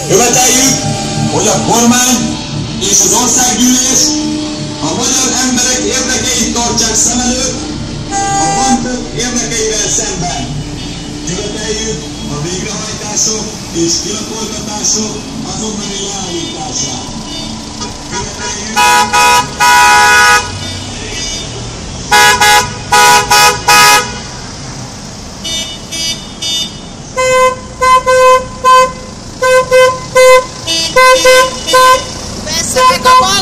Követeljük, hogy a kormány és az országgyűlés a magyar emberek érdekeit tartsák szem előtt a bankok érdekeivel szemben. Követeljük a végrehajtások és kilakoltatások azonnali leállítását. Követeljük Vesszetek a